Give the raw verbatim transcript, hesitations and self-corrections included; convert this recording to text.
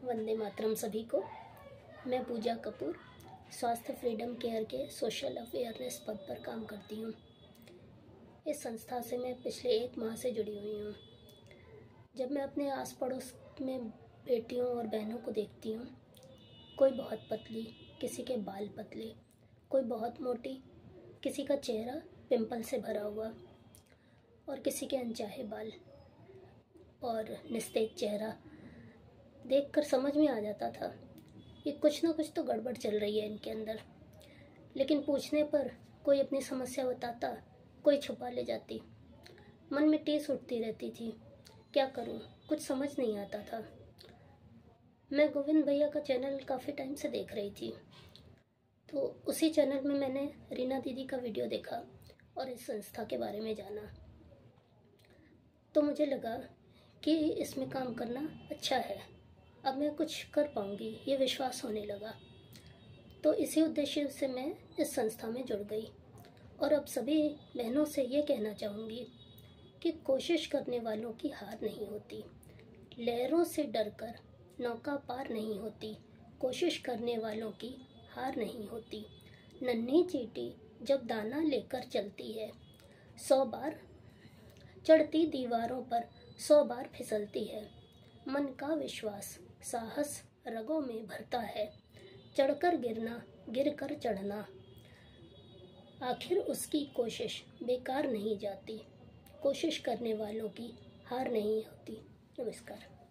वंदे मातरम सभी को। मैं पूजा कपूर स्वास्थ्य फ्रीडम केयर के सोशल अवेयरनेस पद पर काम करती हूँ। इस संस्था से मैं पिछले एक माह से जुड़ी हुई हूँ। जब मैं अपने आस पड़ोस में बेटियों और बहनों को देखती हूँ, कोई बहुत पतली, किसी के बाल पतले, कोई बहुत मोटी, किसी का चेहरा पिंपल से भरा हुआ और किसी के अनचाहे बाल और निस्तेज चेहरा, देखकर समझ में आ जाता था कि कुछ ना कुछ तो गड़बड़ चल रही है इनके अंदर। लेकिन पूछने पर कोई अपनी समस्या बताता, कोई छुपा ले जाती। मन में टीस उठती रहती थी, क्या करूं, कुछ समझ नहीं आता था। मैं गोविंद भैया का चैनल काफ़ी टाइम से देख रही थी, तो उसी चैनल में मैंने रीना दीदी का वीडियो देखा और इस संस्था के बारे में जाना। तो मुझे लगा कि इसमें काम करना अच्छा है, अब मैं कुछ कर पाऊंगी, ये विश्वास होने लगा। तो इसी उद्देश्य से मैं इस संस्था में जुड़ गई और अब सभी बहनों से ये कहना चाहूँगी कि कोशिश करने वालों की हार नहीं होती, लहरों से डरकर नौका पार नहीं होती, कोशिश करने वालों की हार नहीं होती। नन्ही चींटी जब दाना लेकर चलती है, सौ बार चढ़ती दीवारों पर सौ बार फिसलती है। मन का विश्वास साहस रगों में भरता है, चढ़कर गिरना, गिरकर चढ़ना, आखिर उसकी कोशिश बेकार नहीं जाती। कोशिश करने वालों की हार नहीं होती। नमस्कार।